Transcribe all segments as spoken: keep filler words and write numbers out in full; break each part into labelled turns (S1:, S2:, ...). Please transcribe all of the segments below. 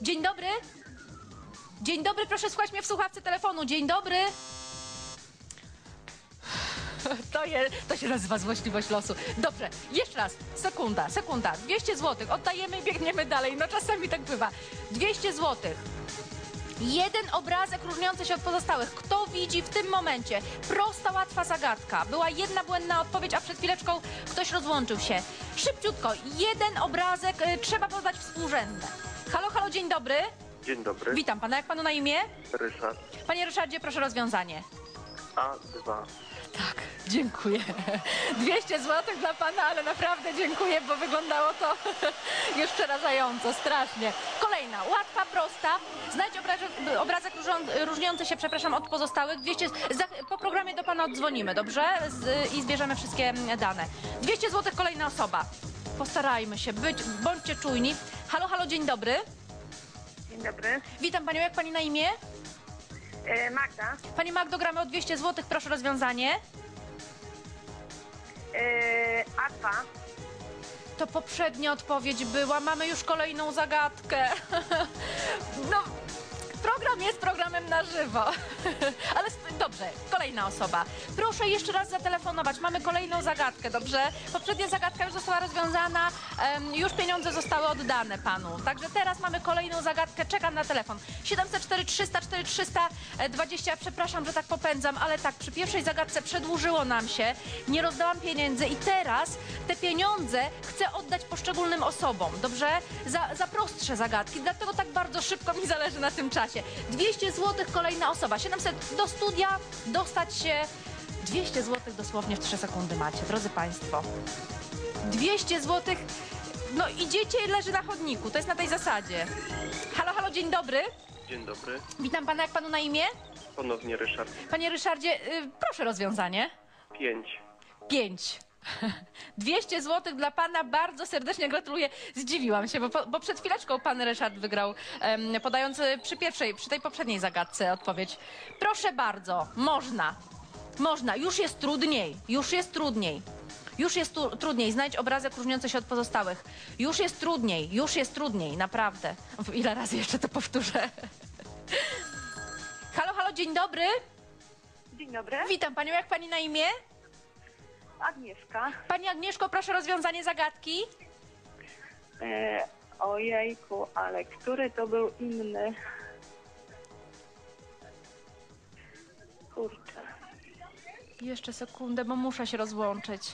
S1: Dzień dobry. Dzień dobry, proszę słuchać mnie w słuchawce telefonu. Dzień dobry. To, je, to się nazywa złośliwość losu. Dobrze, jeszcze raz, sekunda, sekunda. dwieście złotych, oddajemy i biegniemy dalej. No czasami tak bywa. dwieście złotych. Jeden obrazek różniący się od pozostałych. Kto widzi w tym momencie? Prosta, łatwa zagadka. Była jedna błędna odpowiedź, a przed chwileczką ktoś rozłączył się. Szybciutko, jeden obrazek, y, trzeba podać współrzędne. Halo, halo, dzień dobry.
S2: Dzień dobry.
S1: Witam pana, jak panu na imię?
S2: Ryszard.
S1: Panie Ryszardzie, proszę rozwiązanie.
S2: A dwa.
S1: Tak, dziękuję. dwieście złotych dla pana, ale naprawdę dziękuję, bo wyglądało to już przerażająco, strasznie. Kolejna, łatwa, prosta. Znajdź obrazek, obrazek różnią- różniący się, przepraszam, od pozostałych. dwieście, za, po programie do pana oddzwonimy, dobrze? Z, I zbierzemy wszystkie dane. dwieście złotych, kolejna osoba. Postarajmy się być, bądźcie czujni. Halo, halo, dzień dobry.
S3: Dzień dobry.
S1: Witam panią, jak pani na imię?
S3: E, Magda.
S1: Pani Magdo, gramy o dwieście złotych, proszę rozwiązanie.
S3: E, A dwa.
S1: To poprzednia odpowiedź była, mamy już kolejną zagadkę. No, program jest programem na żywo. Ale sp- dobrze, kolejna osoba. Proszę jeszcze raz zatelefonować, mamy kolejną zagadkę, dobrze? Poprzednia zagadka już została rozwiązana, em, już pieniądze zostały oddane panu. Także teraz mamy kolejną zagadkę, czekam na telefon. siedemset cztery trzysta cztery trzysta dwadzieścia, przepraszam, że tak popędzam, ale tak, przy pierwszej zagadce przedłużyło nam się, nie rozdałam pieniędzy i teraz te pieniądze chcę oddać poszczególnym osobom, dobrze? Za, za prostsze zagadki, dlatego tak bardzo szybko mi zależy na tym czasie. dwieście złotych, kolejna osoba, siedemset do studia, dostać się, dwieście złotych dosłownie w trzy sekundy macie, drodzy państwo. dwieście złotych, no idziecie i leży na chodniku, to jest na tej zasadzie. Halo, halo, dzień dobry.
S2: Dzień dobry.
S1: Witam pana, jak panu na imię?
S2: Ponownie Ryszard.
S1: Panie Ryszardzie, y, proszę rozwiązanie.
S2: Pięć.
S1: Pięć. dwieście złotych dla pana, bardzo serdecznie gratuluję. Zdziwiłam się, bo, po- bo przed chwileczką pan Ryszard wygrał, em, podając y, przy pierwszej, przy tej poprzedniej zagadce odpowiedź. Proszę bardzo, można, można, już jest trudniej, już jest trudniej. Już jest tu, trudniej, znajdź obrazek różniący się od pozostałych. Już jest trudniej, już jest trudniej, naprawdę. Ile razy jeszcze to powtórzę? Halo, halo, dzień dobry.
S3: Dzień dobry.
S1: Witam panią, jak pani na imię?
S3: Agnieszka.
S1: Pani Agnieszko, proszę rozwiązanie zagadki.
S3: E, ojejku, ale który to był inny? Kurczę.
S1: Jeszcze sekundę, bo muszę się rozłączyć.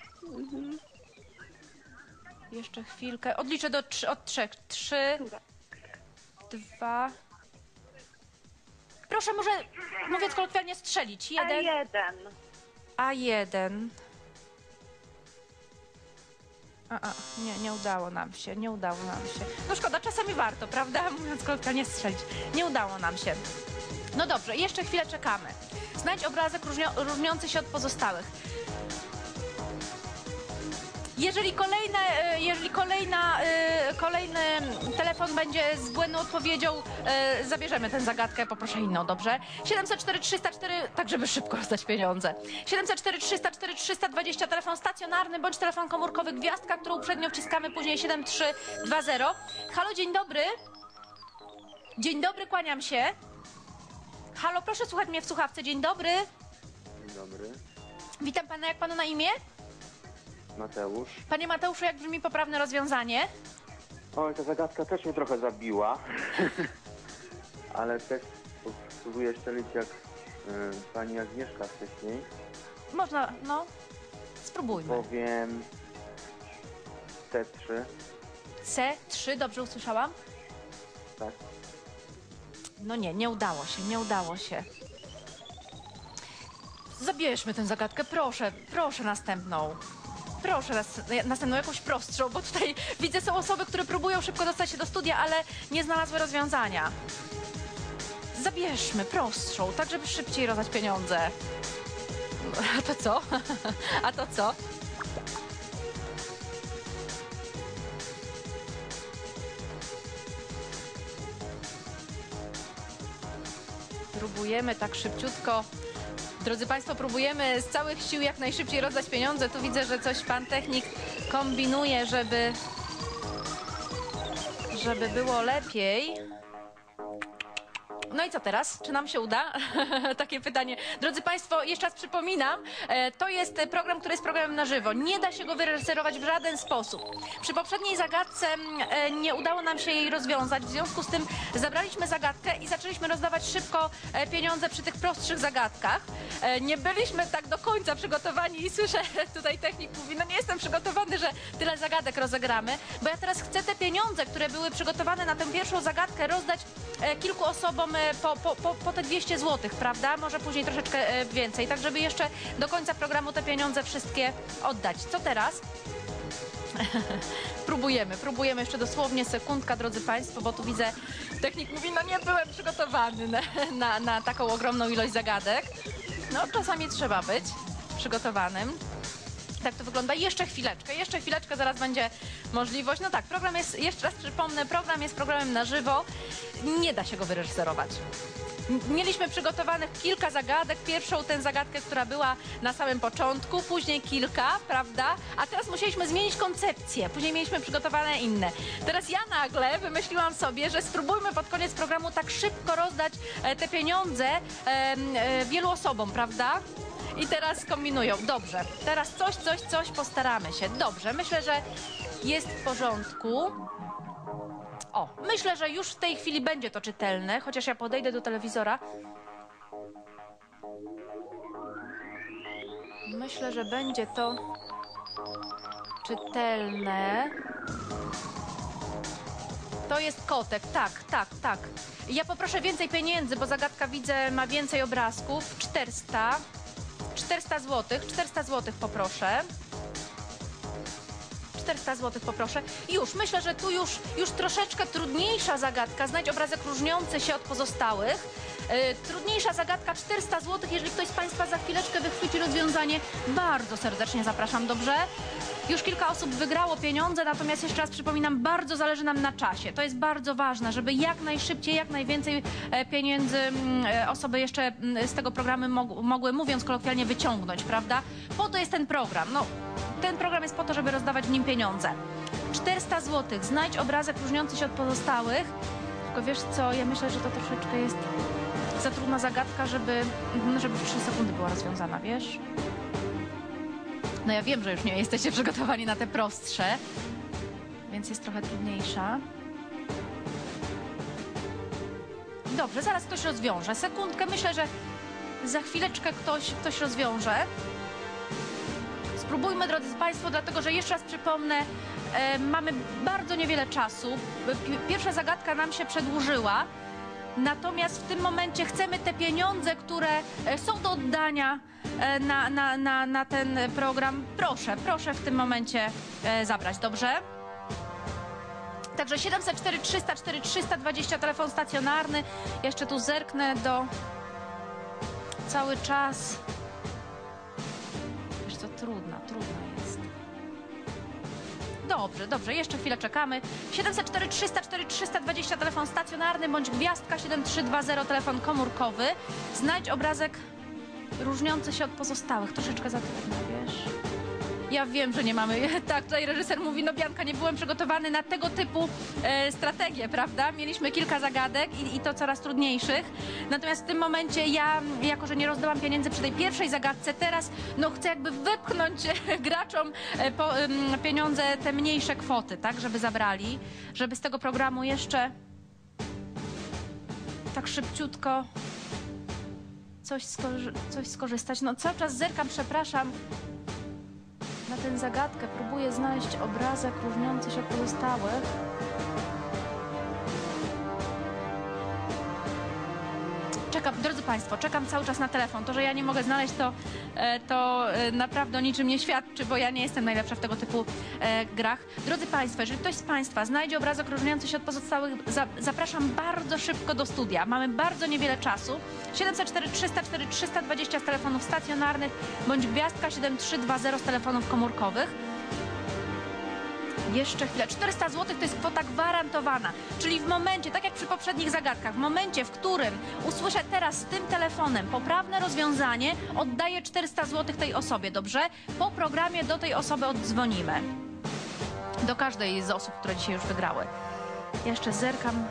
S1: Jeszcze chwilkę. Odliczę do trzy, od trzech. Trzy,
S3: Która?
S1: dwa. Proszę może, mówiąc kolokwialnie, strzelić.
S3: A
S1: Jeden.
S3: jeden.
S1: A jeden. A, a, nie, nie udało nam się, nie udało nam się. No szkoda, czasami warto, prawda? Mówiąc kolokwialnie, strzelić. Nie udało nam się. No dobrze, jeszcze chwilę czekamy. Znajdź obrazek różnio, różniący się od pozostałych. Jeżeli kolejne, e, jeżeli kolejna, e, kolejny telefon będzie z błędną odpowiedzią, e, zabierzemy tę zagadkę, poproszę inną, dobrze? siedemset cztery trzysta cztery, tak żeby szybko rozdać pieniądze. siedemset cztery trzysta cztery trzysta dwadzieścia, telefon stacjonarny bądź telefon komórkowy, gwiazdka, którą uprzednio wciskamy, później siedem trzy dwa zero. Halo, dzień dobry. Dzień dobry, kłaniam się. Halo, proszę słuchać mnie w słuchawce. Dzień dobry.
S2: Dzień dobry.
S1: Witam pana, jak panu na imię?
S2: Mateusz.
S1: Panie Mateuszu, jak brzmi poprawne rozwiązanie?
S2: Oj, ta zagadka też mnie trochę zabiła. Ale też spróbuję szczelić jak y, pani Agnieszka wcześniej.
S1: Można, no, spróbujmy.
S2: Powiem T trzy.
S1: C trzy, dobrze usłyszałam?
S2: Tak.
S1: No nie, nie udało się, nie udało się. Zabierzmy tę zagadkę, proszę, proszę następną. Proszę nas, następną jakąś prostszą, bo tutaj widzę, są osoby, które próbują szybko dostać się do studia, ale nie znalazły rozwiązania. Zabierzmy prostszą, tak żeby szybciej rozdać pieniądze. A to co? A to co? Próbujemy tak szybciutko. Drodzy Państwo, próbujemy z całych sił jak najszybciej rozdać pieniądze. Tu widzę, że coś pan technik kombinuje, żeby, żeby było lepiej. No i co teraz? Czy nam się uda? Takie pytanie. Drodzy Państwo, jeszcze raz przypominam, e, to jest program, który jest programem na żywo. Nie da się go wyreżyserować w żaden sposób. Przy poprzedniej zagadce e, nie udało nam się jej rozwiązać. W związku z tym zabraliśmy zagadkę i zaczęliśmy rozdawać szybko e, pieniądze przy tych prostszych zagadkach. E, nie byliśmy tak do końca przygotowani i słyszę, tutaj technik mówi, no nie jestem przygotowany, że tyle zagadek rozegramy, bo ja teraz chcę te pieniądze, które były przygotowane na tę pierwszą zagadkę, rozdać e, kilku osobom e, po, po, po, po te dwieście złotych, prawda? Może później troszeczkę e, więcej, tak żeby jeszcze do końca programu te pieniądze wszystkie oddać. Co teraz? Próbujemy, próbujemy jeszcze dosłownie sekundka, drodzy Państwo, bo tu widzę, technik mówi, no nie byłem przygotowany na, na, na taką ogromną ilość zagadek. No czasami trzeba być przygotowanym. Tak to wygląda. Jeszcze chwileczkę, jeszcze chwileczkę, zaraz będzie możliwość. No tak, program jest, jeszcze raz przypomnę, program jest programem na żywo. Nie da się go wyreżyserować. Mieliśmy przygotowanych kilka zagadek. Pierwszą tę zagadkę, która była na samym początku, później kilka, prawda? A teraz musieliśmy zmienić koncepcję. Później mieliśmy przygotowane inne. Teraz ja nagle wymyśliłam sobie, że spróbujmy pod koniec programu tak szybko rozdać e, te pieniądze e, e, wielu osobom, prawda? I teraz kombinują. Dobrze, teraz coś, coś, coś postaramy się. Dobrze, myślę, że jest w porządku. O, myślę, że już w tej chwili będzie to czytelne, chociaż ja podejdę do telewizora. Myślę, że będzie to czytelne. To jest kotek, tak, tak, tak. Ja poproszę więcej pieniędzy, bo zagadka, widzę, ma więcej obrazków. czterysta. czterysta złotych, czterysta złotych poproszę. czterysta złotych poproszę. Już, myślę, że tu już, już troszeczkę trudniejsza zagadka. Znajdź obrazek różniący się od pozostałych. Yy, trudniejsza zagadka, czterysta złotych. Jeżeli ktoś z Państwa za chwileczkę wychwyci rozwiązanie, bardzo serdecznie zapraszam, dobrze? Już kilka osób wygrało pieniądze, natomiast jeszcze raz przypominam, bardzo zależy nam na czasie. To jest bardzo ważne, żeby jak najszybciej, jak najwięcej e, pieniędzy e, osoby jeszcze m, z tego programu mog mogły, mówiąc kolokwialnie, wyciągnąć, prawda? Po to jest ten program. No, ten program jest po to, żeby rozdawać w nim pieniądze. czterysta złotych. Znajdź obrazek różniący się od pozostałych. Tylko wiesz co, ja myślę, że to troszeczkę jest za trudna zagadka, żeby, żeby w trzy sekundy była rozwiązana, wiesz? No ja wiem, że już nie jesteście przygotowani na te prostsze, więc jest trochę trudniejsza. Dobrze, zaraz ktoś rozwiąże. Sekundkę, myślę, że za chwileczkę ktoś, ktoś rozwiąże. Spróbujmy, drodzy Państwo, dlatego że jeszcze raz przypomnę, e, mamy bardzo niewiele czasu. Pierwsza zagadka nam się przedłużyła, natomiast w tym momencie chcemy te pieniądze, które e, są do oddania e, na, na, na, na ten program, proszę, proszę w tym momencie e, zabrać, dobrze? Także siedemset cztery trzysta cztery trzysta dwadzieścia, telefon stacjonarny. Jeszcze tu zerknę do... Cały czas... Wiesz co, trudna, trudna jest. Dobrze, dobrze, jeszcze chwilę czekamy. siedemset cztery trzysta cztery trzysta dwadzieścia, telefon stacjonarny, bądź gwiazdka siedem trzy dwa zero, telefon komórkowy. Znajdź obrazek różniący się od pozostałych. Troszeczkę za trudno, wiesz? Ja wiem, że nie mamy... Tak, tutaj reżyser mówi, no Bianka, nie byłem przygotowany na tego typu e, strategię, prawda? Mieliśmy kilka zagadek i, i to coraz trudniejszych. Natomiast w tym momencie ja, jako że nie rozdałam pieniędzy przy tej pierwszej zagadce, teraz no chcę jakby wypchnąć graczom e, po, e, pieniądze, te mniejsze kwoty, tak? Żeby zabrali, żeby z tego programu jeszcze tak szybciutko coś, skorzy coś skorzystać. No cały czas zerkam, przepraszam, na tę zagadkę. Próbuję znaleźć obrazek różniący się od pozostałych. Czekam, drodzy Państwo, czekam cały czas na telefon. To, że ja nie mogę znaleźć, to, to naprawdę o niczym nie świadczy, bo ja nie jestem najlepsza w tego typu e, grach. Drodzy Państwo, jeżeli ktoś z Państwa znajdzie obrazek różniący się od pozostałych, za, zapraszam bardzo szybko do studia. Mamy bardzo niewiele czasu. siedemset cztery trzysta cztery trzysta dwadzieścia z telefonów stacjonarnych, bądź gwiazdka siedem trzy dwa zero z telefonów komórkowych. Jeszcze chwilę. czterysta złotych to jest kwota gwarantowana. Czyli w momencie, tak jak przy poprzednich zagadkach, w momencie, w którym usłyszę teraz z tym telefonem poprawne rozwiązanie, oddaję czterysta złotych tej osobie, dobrze? Po programie do tej osoby oddzwonimy. Do każdej z osób, które dzisiaj już wygrały. Jeszcze zerkam.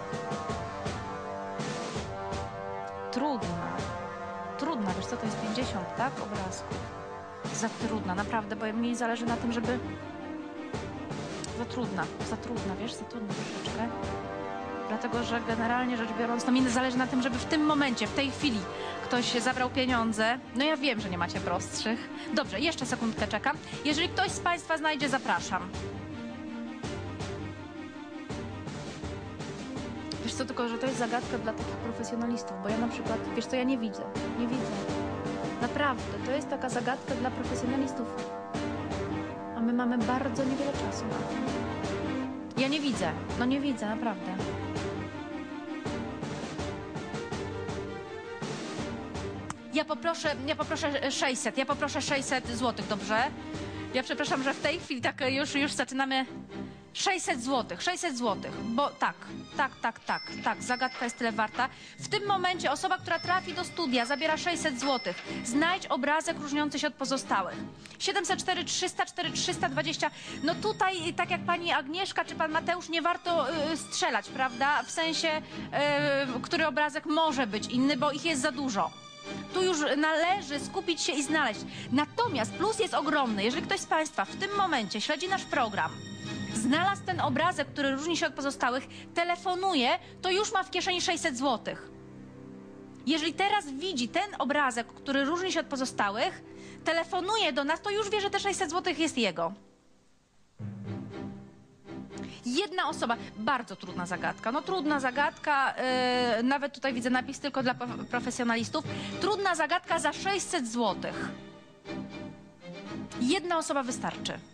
S1: Trudna. Trudna, wiesz co, to jest pięćdziesiąt, tak? Obrazków. Za trudna, naprawdę, bo mi zależy na tym, żeby... Za trudna, za trudna, wiesz, za trudna troszeczkę. Dlatego, że generalnie rzecz biorąc, to mi zależy na tym, żeby w tym momencie, w tej chwili ktoś zabrał pieniądze. No ja wiem, że nie macie prostszych. Dobrze, jeszcze sekundkę czekam. Jeżeli ktoś z Państwa znajdzie, zapraszam. Wiesz co, tylko, że to jest zagadka dla takich profesjonalistów, bo ja na przykład, wiesz co, ja nie widzę, nie widzę. Naprawdę, to jest taka zagadka dla profesjonalistów. A my mamy bardzo niewiele czasu na to. Ja nie widzę, no nie widzę, naprawdę. Ja poproszę, ja poproszę sześćset, ja poproszę sześćset złotych, dobrze? Ja przepraszam, że w tej chwili tak już, już zaczynamy... sześćset złotych, sześćset złotych, bo tak, tak, tak, tak, tak, zagadka jest tyle warta. W tym momencie osoba, która trafi do studia, zabiera sześćset złotych. Znajdź obrazek różniący się od pozostałych. siedemset cztery, trzysta cztery, trzysta dwadzieścia. No tutaj, tak jak pani Agnieszka czy pan Mateusz, nie warto y, strzelać, prawda? W sensie, y, który obrazek może być inny, bo ich jest za dużo. Tu już należy skupić się i znaleźć. Natomiast plus jest ogromny. Jeżeli ktoś z Państwa w tym momencie śledzi nasz program, znalazł ten obrazek, który różni się od pozostałych, telefonuje, to już ma w kieszeni sześćset złotych. Jeżeli teraz widzi ten obrazek, który różni się od pozostałych, telefonuje do nas, to już wie, że te sześćset złotych jest jego. Jedna osoba, bardzo trudna zagadka, no trudna zagadka, yy, nawet tutaj widzę napis tylko dla profesjonalistów, trudna zagadka za sześćset złotych. Jedna osoba wystarczy.